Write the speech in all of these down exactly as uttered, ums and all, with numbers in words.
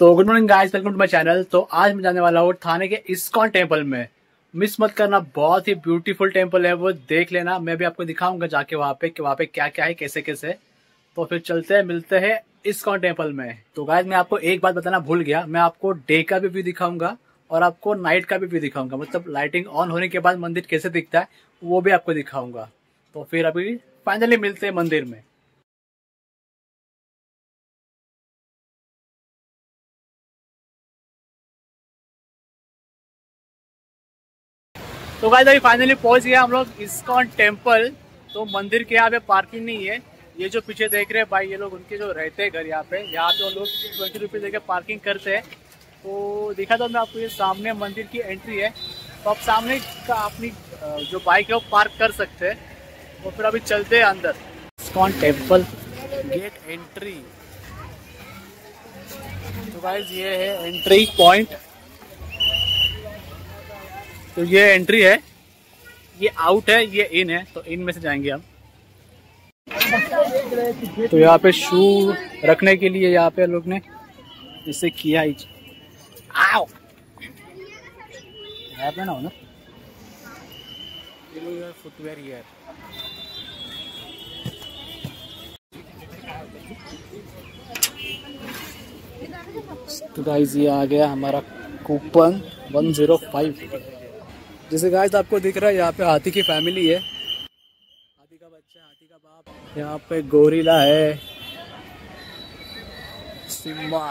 तो good morning guys, welcome to my channel. तो आज मैं जाने वाला हूँ थाने के इस्कॉन टेम्पल में। मिस मत करना, बहुत ही ब्यूटीफुल टेम्पल है, वो देख लेना। मैं भी आपको दिखाऊंगा जाके वहाँ पे कि वहाँ पे क्या क्या है, कैसे कैसे। तो फिर चलते हैं, मिलते हैं इस्कॉन टेम्पल में। तो गाइस मैं आपको एक बात बताना भूल गया, मैं आपको डे का भी व्यू दिखाऊंगा और आपको नाइट का भी व्यू दिखाऊंगा, मतलब लाइटिंग ऑन होने के बाद मंदिर कैसे दिखता है वो भी आपको दिखाऊंगा। तो फिर अभी फाइनली मिलते हैं मंदिर में। तो गाइस अभी फाइनली पहुंच गया हम लोग इस्कॉन टेम्पल। तो मंदिर के यहाँ पे पार्किंग नहीं है। ये जो पीछे देख रहे हैं भाई, ये लोग उनके जो रहते हैं घर यहाँ पे, यहाँ पे वो लोग ट्वेंटी रुपीज देकर पार्किंग करते हैं। तो दिखा दो मैं आपको, ये सामने मंदिर की एंट्री है। तो आप सामने का अपनी जो बाइक है वो पार्क कर सकते हैं। तो फिर अभी चलते हैं अंदर। ISKCON temple gate entry. तो गाइस ये है एंट्री पॉइंट। तो ये एंट्री है, ये आउट है, ये इन है। तो इन में से जाएंगे हम। तो यहाँ पे शू रखने के लिए यहाँ पे लोग ने इसे किया ही। आओ यहाँ पे ना हो ना, फुटवेयर हियर। तो गाइस ये आ गया हमारा कूपन वन ज़ीरो फाइव। जैसे गाइस आपको दिख रहा है, यहाँ पे हाथी की फैमिली है, हाथी का बच्चा, हाथी का बाप। यहाँ पे गोरिल्ला है, सिम्बा।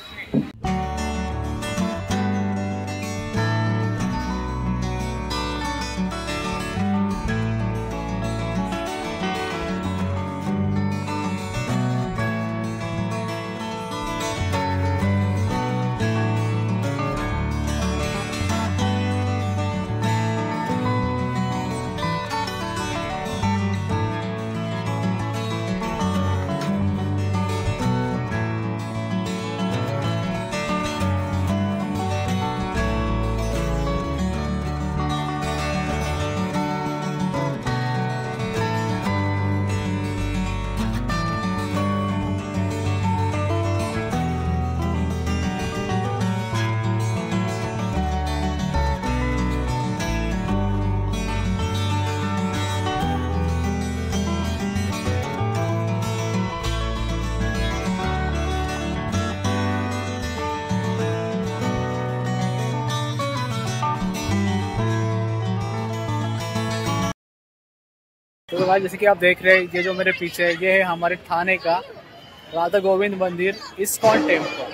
तो भाई जैसे कि आप देख रहे हैं, ये जो मेरे पीछे है, ये है हमारे थाने का राधा गोविंद मंदिर इस्कॉन टेम्पल।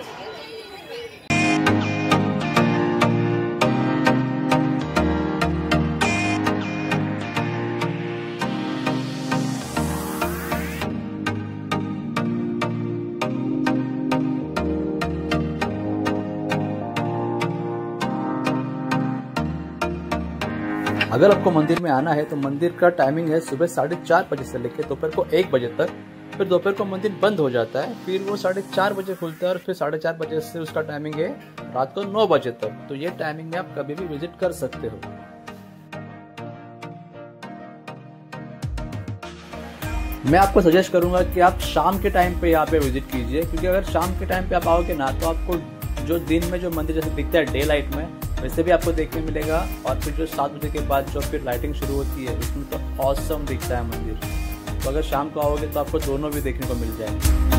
अगर आपको मंदिर में आना है तो मंदिर का टाइमिंग है सुबह साढ़े चार बजे से लेकर दोपहर को एक बजे तक। फिर दोपहर को मंदिर बंद हो जाता है, फिर वो साढ़े चार बजे खुलता है और फिर साढ़े चार बजे से उसका टाइमिंग है रात को नौ बजे तक। तो ये टाइमिंग में आप कभी भी विजिट कर सकते हो। मैं आपको सजेस्ट करूंगा कि आप शाम के टाइम पे यहाँ पे विजिट कीजिए, क्योंकि अगर शाम के टाइम पे आप आओगे ना, तो आपको जो दिन में जो मंदिर जैसे दिखता है डे लाइट में, वैसे भी आपको देखने मिलेगा। और फिर जो सात बजे के बाद जो फिर लाइटिंग शुरू होती है, उसमें तो ऑसम दिखता है मंदिर। तो अगर शाम को आओगे तो आपको दोनों भी देखने को मिल जाएंगे।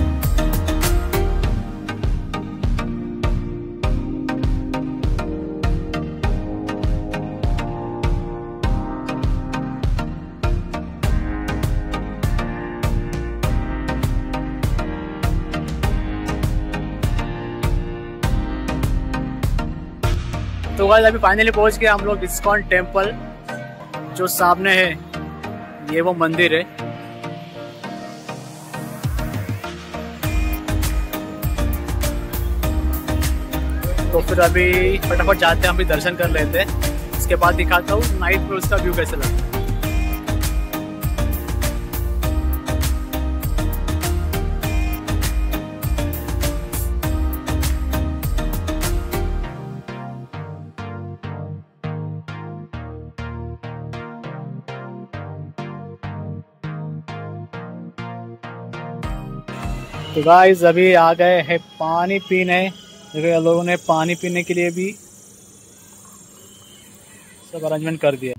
तो गाइस अभी फाइनली पहुंच गए हम लोग इस्कॉन टेम्पल। जो सामने है ये वो मंदिर है। तो फिर अभी फटाफट जाते हैं, हम भी दर्शन कर लेते हैं। इसके बाद दिखाता हूँ नाइट में उसका व्यू कैसे लगता है। तो गाइस अभी आ गए हैं पानी पीने देखो ये लोगों ने पानी पीने के लिए भी सब अरेंजमेंट कर दिया।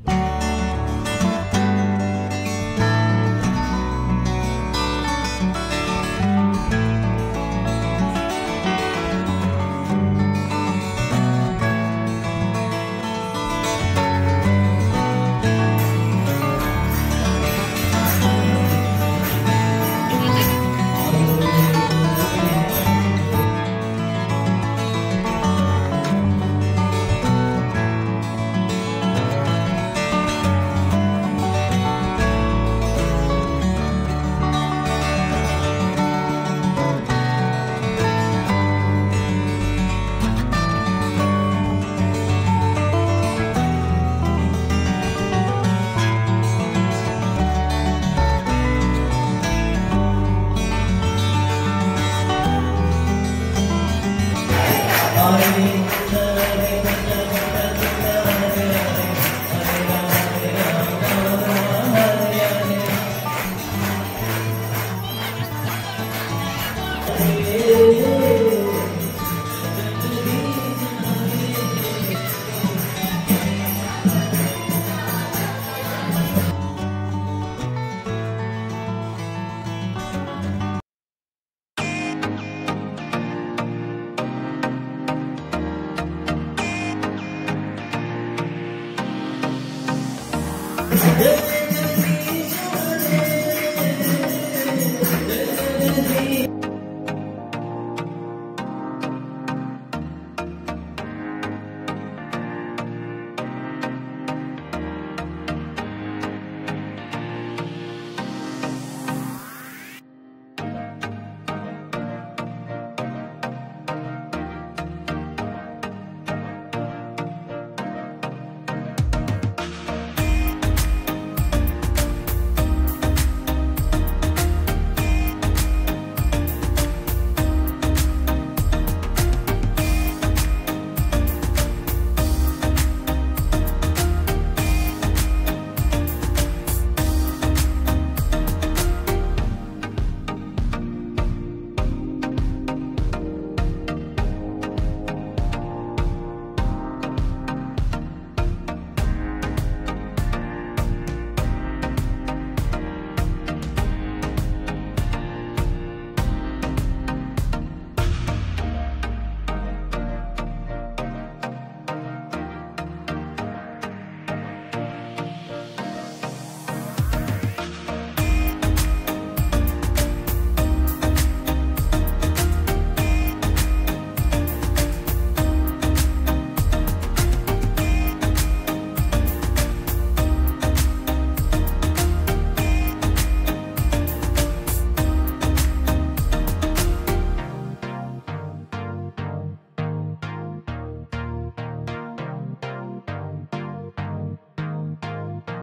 Amen.